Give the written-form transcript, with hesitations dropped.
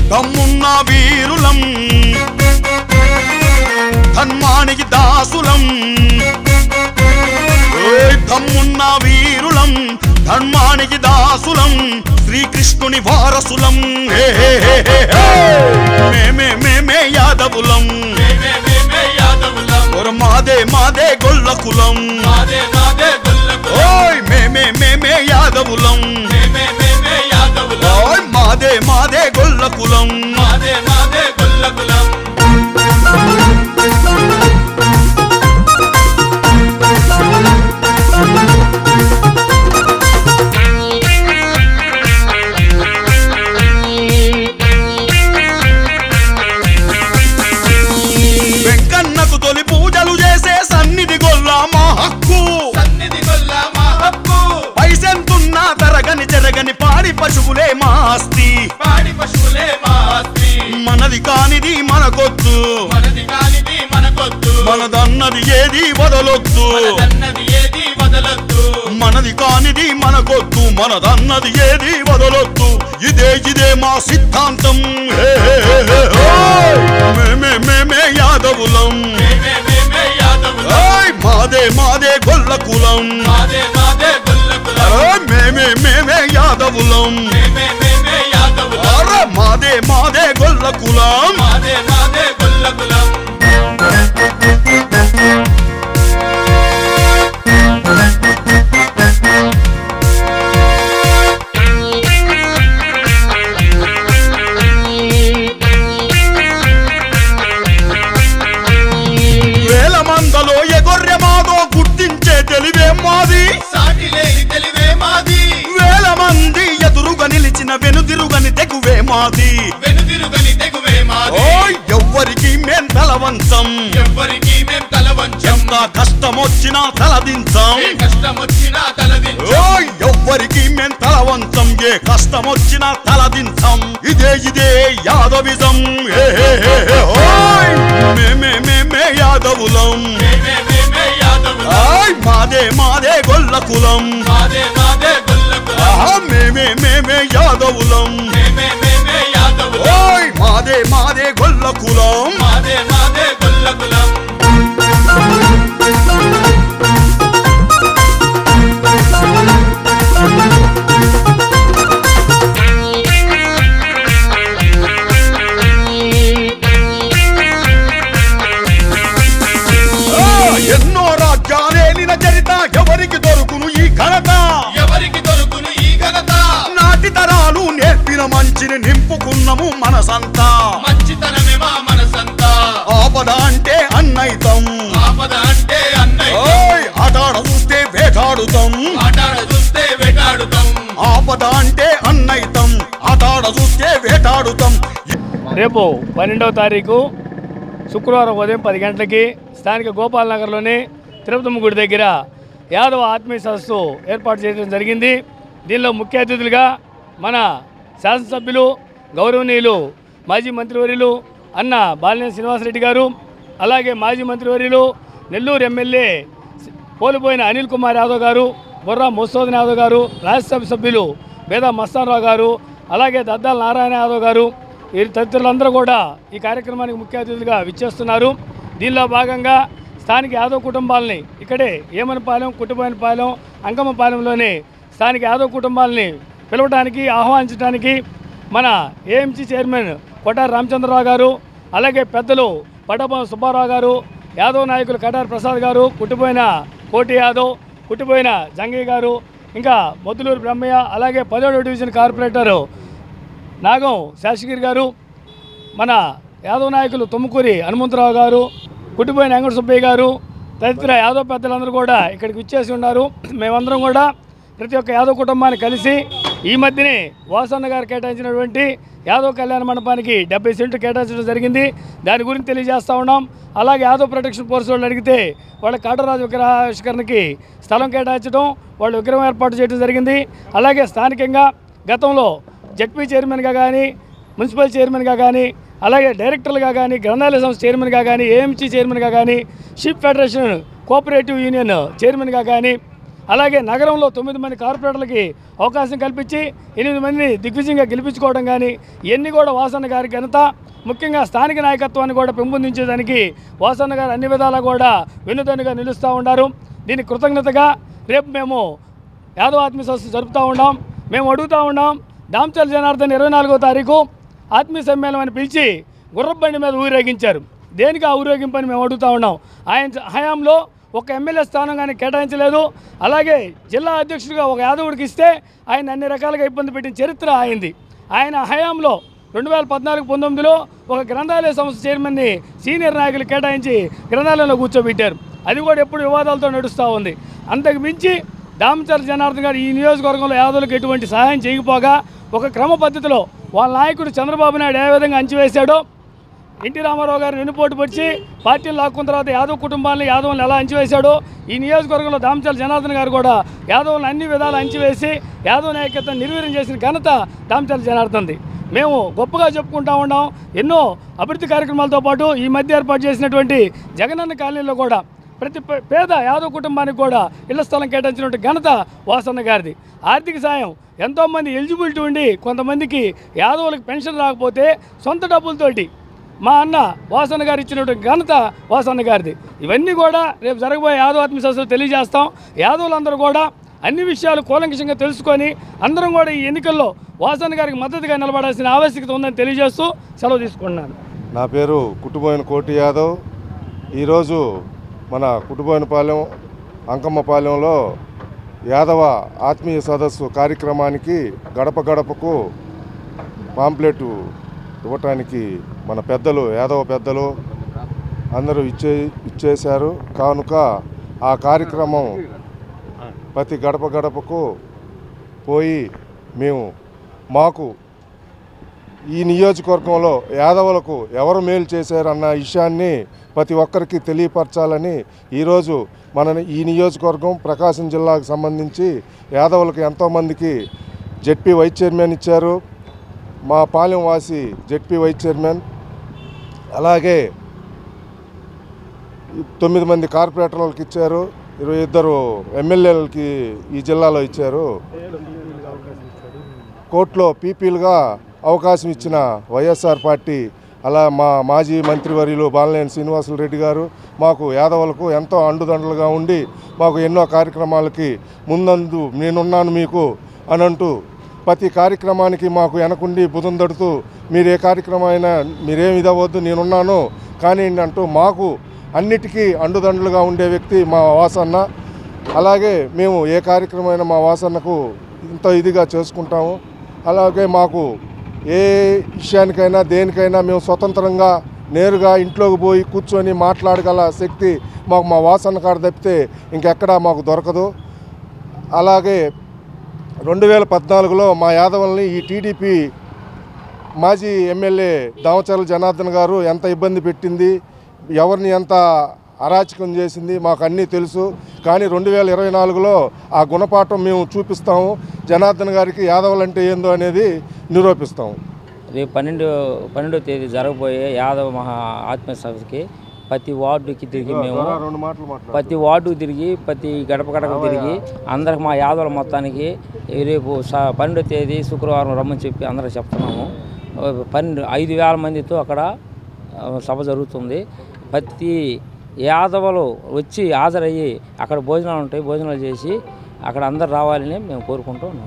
దమ్మున్న వీరులం ధర్మానికి దాసులం దమ్మున్న వీరులం ధర్మానికి దాసులం శ్రీకృష్ణుని వారసులం మేమే యాదవులం మాదే మాదే గొల్ల కులం ఓయ్ మేమే యాదవులం ఓయ్ మాదే మాదే గొల్ల కులం వెంకన్నకు తొలి పూజలు చేసే సన్నిధి గొల్ల మా హక్కు పైసెంతున్నా తరగని జరగని పాడి పశువులే మా ఆస్తి మనది కానిది మనకొద్దు మనదన్నది ఏది వదలొద్దు మనది కానిది మనకొద్దు మనదన్నది ఏది వదలొద్దు ఇదే మా సిద్ధాంతం మేమే యాదవులం మాదే మాదే గొల్ల కులం మేమే యాదవులం మాదే మాదే గొల్ల కులం వేల మందలో ఎగొర్రె మాదో గుర్తించే తెలివే మాది వేల మంది ఎదురుగా నిలిచిన వెనుదిరుగని తెగువే మాది ఎవ్వరికి మేం తలవంచం ఎంత కష్టమొచ్చినా తలదించం ఎవ్వరికి మేం తలవంచం ఏ కష్టమొచ్చినా తలదించం ఇదే యాదవిజం మేమే యాదవులం మాదే మాదే గొల్ల కులం మేమే యాదవులం మాదే మాదే గొల్ల కులం ఎన్నో రాజ్యాలేలిన చరిత ఎవరికి దొరుకును ఈ ఘనత నాటి తరాలు నేర్పిన మంచిని నింపుకున్నము మనసంతా ఆపద అంటే అన్నైతం ఆటాడ చూస్తే వేటాడుతాం ఆపద అంటే అన్నైతం ఆటాడ చూస్తే వేటాడుతాం రేపు 12వ తారీఖు శుక్రవారం ఉదయం 10 గంటలకి స్థానిక గోపాలనగర్లోని తిరుపతమ్మ గుడి దగ్గర యాదవ ఆత్మీయ సదస్సు ఏర్పాటు చేయడం జరిగింది. దీనిలో ముఖ్య అతిథులుగా మన శాసనసభ్యులు గౌరవనీయులు మాజీ మంత్రివర్యులు అన్న బాలినేని శ్రీనివాసరెడ్డి గారు, అలాగే మాజీ మంత్రివర్యులు నెల్లూరు ఎమ్మెల్యే కోల్పోయిన అనిల్ కుమార్ యాదవ్ గారు, బొర్రా మధుసూదన్ యాదవ్ గారు, రాజ్యసభ సభ్యులు బేదా మస్తానరావు గారు, అలాగే దద్దాల నారాయణ యాదవ్ గారు, ఈ తదితరులందరూ కూడా ఈ కార్యక్రమానికి ముఖ్య అతిథులుగా విచ్చేస్తున్నారు. దీనిలో భాగంగా స్థానిక యాదవ్ కుటుంబాలని ఇక్కడే ఏమనపాలెం, కుటుంబపాలెం, అంకమ్మపాలెంలోని స్థానిక యాదవ్ కుటుంబాలని పిలవడానికి ఆహ్వానించడానికి మన ఏఎంసీ చైర్మన్ కొటారి రామచంద్రరావు గారు, అలాగే పెద్దలు పట్టభం సుబ్బారావు గారు, యాదవ్ నాయకులు కటారి ప్రసాద్ గారు, కుట్టిపోయిన కోటి యాదవ్, కుట్టిపోయిన జంగయ్య గారు, ఇంకా మొద్దులూరు బ్రహ్మయ్య, అలాగే 17వ డివిజన్ కార్పొరేటరు నాగం శాసగిరి గారు, మన యాదవ్ నాయకులు తుమ్మకూరి హనుమంతరావు గారు, కుట్టిపోయిన వెంకట సుబ్బయ్య గారు, తదితర యాదవ్ పెద్దలందరూ కూడా ఇక్కడికి విచ్చేసి ఉన్నారు. మేమందరం కూడా ప్రతి ఒక్క యాదవ్ కుటుంబాన్ని కలిసి ఈ మధ్యనే వాసన్న గారు కేటాయించినటువంటి యాదవ్ కళ్యాణ మండపానికి 70 సెంట్లు కేటాయించడం జరిగింది. దాని గురించి తెలియజేస్తూ ఉన్నాం. అలాగే యాదవ్ ప్రొటెక్షన్ ఫోర్స్ వాళ్ళు అడిగితే వాళ్ళ కాటరాజు విగ్రహావిష్కరణకి స్థలం కేటాయించడం, వాళ్ళు విగ్రహం ఏర్పాటు చేయడం జరిగింది. అలాగే స్థానికంగా గతంలో జడ్పీ చైర్మన్గా కానీ, మున్సిపల్ చైర్మన్గా కానీ, అలాగే డైరెక్టర్లుగా కానీ, గ్రంథాలయ సంస్థ చైర్మన్గా కానీ, ఏఎంసీ చైర్మన్గా కానీ, షిప్ ఫెడరేషన్ కోఆపరేటివ్ యూనియన్ చైర్మన్గా కానీ, అలాగే నగరంలో 9 మంది కార్పొరేటర్లకి అవకాశం కల్పించి 8 మందిని దిగ్విజయంగా గెలిపించుకోవడం కానీ ఇవన్నీ కూడా వాసన్న గారి ఘనత. ముఖ్యంగా స్థానిక నాయకత్వాన్ని కూడా పెంపొందించేదానికి వాసన్న గారు అన్ని విధాలా కూడా వెన్నుదన్నుగా నిలుస్తూ ఉన్నారు. దీనికి కృతజ్ఞతగా రేపు మేము యాదవ ఆత్మీయ సదస్సు జరుపుతూ ఉన్నాం. మేము అడుగుతూ ఉన్నాం, దామచర్ల జనార్దన్ 24వ తారీఖు ఆత్మీయ సమ్మేళనం అని పిలిచి గుర్రబండి మీద ఊరేగించారు. దేనికి ఆ ఊరేగింపని మేము అడుగుతూ ఉన్నాం. ఆయన హయాంలో ఒక ఎమ్మెల్యే స్థానం కానీ కేటాయించలేదు. అలాగే జిల్లా అధ్యక్షుడిగా ఒక యాదవుడికి ఇస్తే ఆయన అన్ని రకాలుగా ఇబ్బంది పెట్టిన చరిత్ర అయింది. ఆయన హయాంలో 2014-19లో ఒక గ్రంథాలయ సంస్థ చైర్మన్ని సీనియర్ నాయకులు కేటాయించి గ్రంథాలయంలో కూర్చోబెట్టారు. అది కూడా ఎప్పుడు వివాదాలతో నడుస్తూ ఉంది. అంతకు మించి దామచర్ల జనార్దన్ గారు ఈ నియోజకవర్గంలో యాదవులకు ఎటువంటి సహాయం చేయకపోగా ఒక క్రమ పద్ధతిలో వాళ్ళ నాయకుడు చంద్రబాబు నాయుడు ఏ విధంగా అంచివేశాడో, ఎన్టీ రామారావు గారిని వెన్నుపోటు పొడిచి పార్టీని లాక్కున్న తర్వాత యాదవ్ కుటుంబాలను యాదవులను ఎలా అంచివేశాడో ఈ నియోజకవర్గంలో దామచర్ల జనార్దన్ గారు కూడా యాదవులను అన్ని విధాలు అంచివేసి యాదవ్ నాయకత్వాన్ని నిర్వీర్యం చేసిన ఘనత దామచర్ల జనార్దన్ది. మేము గొప్పగా చెప్పుకుంటా ఉన్నాం. ఎన్నో అభివృద్ధి కార్యక్రమాలతో పాటు ఈ మధ్య ఏర్పాటు చేసినటువంటి జగనన్న కాలనీలో కూడా ప్రతి పేద యాదవ్ కుటుంబానికి కూడా ఇళ్ల స్థలం కేటాయించినటువంటి ఘనత వాసన్న గారిది. ఆర్థిక సాయం ఎంతోమంది ఎలిజిబిలిటీ ఉండి కొంతమందికి యాదవులకు పెన్షన్ రాకపోతే సొంత డబ్బులతోటి మా అన్న వాసన్న గారు ఇచ్చినటువంటి ఘనత వాసన్న గారిది. ఇవన్నీ కూడా రేపు జరగబోయే యాదవ ఆత్మీయ సదస్సులో తెలియజేస్తాం. యాదవులందరూ కూడా అన్ని విషయాలు కూలంకషంగా తెలుసుకొని అందరం కూడా ఈ ఎన్నికల్లో వాసన్న గారికి మద్దతుగా నిలబడాల్సిన ఆవశ్యకత ఉందని తెలియజేస్తూ సెలవు తీసుకుంటున్నాను. నా పేరు కుట్టుబోయిన కోటి యాదవ్. ఈరోజు మన కుట్టుబోయినపాలెం అంకమ్మపాలెంలో యాదవ ఆత్మీయ సదస్సు కార్యక్రమానికి గడప గడపకు పాంప్లెట్ ఇవ్వటానికి మన పెద్దలు యాదవ పెద్దలు అందరూ ఇచ్చేశారు. కానుక ఆ కార్యక్రమం ప్రతి గడప గడపకు పోయి మాకు ఈ నియోజకవర్గంలో యాదవులకు ఎవరు మేలు చేశారన్న విషయాన్ని ప్రతి ఒక్కరికి తెలియపరచాలని ఈరోజు ఈ నియోజకవర్గం ప్రకాశం జిల్లాకు సంబంధించి యాదవులకు ఎంతోమందికి జెడ్పీ వైస్ చైర్మన్ ఇచ్చారు. మా పాలెం వాసి జెడ్పీ వైస్ చైర్మన్, అలాగే 9 మంది కార్పొరేటర్లకు ఇచ్చారు, 22 ఎమ్మెల్యేలకి ఈ జిల్లాలో ఇచ్చారు. కోర్టులో పీపీలుగా అవకాశం ఇచ్చిన వైఎస్ఆర్ పార్టీ, అలా మా మాజీ మంత్రివర్యులు బాలినేని శ్రీనివాసులు రెడ్డి గారు మాకు యాదవులకు ఎంతో అండుదండలుగా ఉండి మాకు ఎన్నో కార్యక్రమాలకి ముందందు నేనున్నాను మీకు అని అంటూ ప్రతి కార్యక్రమానికి మాకు వెనకుండి బుధం తడుతూ మీరు ఏ కార్యక్రమం అయినా మీరేమి ఇదవద్దు నేనున్నాను కానీ అంటూ మాకు అన్నిటికీ అండుదండలుగా ఉండే వ్యక్తి మా వాసన్న. అలాగే మేము ఏ కార్యక్రమమైనా మా వాసన్నకు ఇంత ఇదిగా చేసుకుంటాము. అలాగే మాకు ఏ విషయానికైనా దేనికైనా మేము స్వతంత్రంగా నేరుగా ఇంట్లోకి పోయి కూర్చొని మాట్లాడగల శక్తి మాకు మా వాసన్న కాడ తప్పితే ఇంకెక్కడా మాకు దొరకదు. అలాగే 2014లో మా యాదవుల్ని ఈ టీడీపీ మాజీ ఎమ్మెల్యే దామచర్ల జనార్దన్ గారు ఎంత ఇబ్బంది పెట్టింది, ఎవరిని ఎంత అరాచకం చేసింది మాకు అన్నీ తెలుసు. కానీ 2024లో ఆ గుణపాఠం మేము చూపిస్తాము. జనార్దన్ గారికి యాదవులంటే ఏందో అనేది నిరూపిస్తాము. రేపు 12వ తేదీ జరగబోయే యాదవ మహా ఆత్మీయ సభకి ప్రతి వార్డుకి తిరిగి మేము ప్రతి వార్డుకి తిరిగి ప్రతి గడప గడప తిరిగి అందరికి మా యాదవుల మొత్తానికి రేపు 12వ తేదీ శుక్రవారం రమ్మని చెప్పి అందరికి చెప్తున్నాము. 5,000 మందితో అక్కడ సభ జరుగుతుంది. ప్రతి యాదవులు వచ్చి హాజరయ్యి అక్కడ భోజనాలు ఉంటాయి, భోజనాలు చేసి అక్కడ అందరు రావాలని మేము కోరుకుంటూ ఉన్నాం.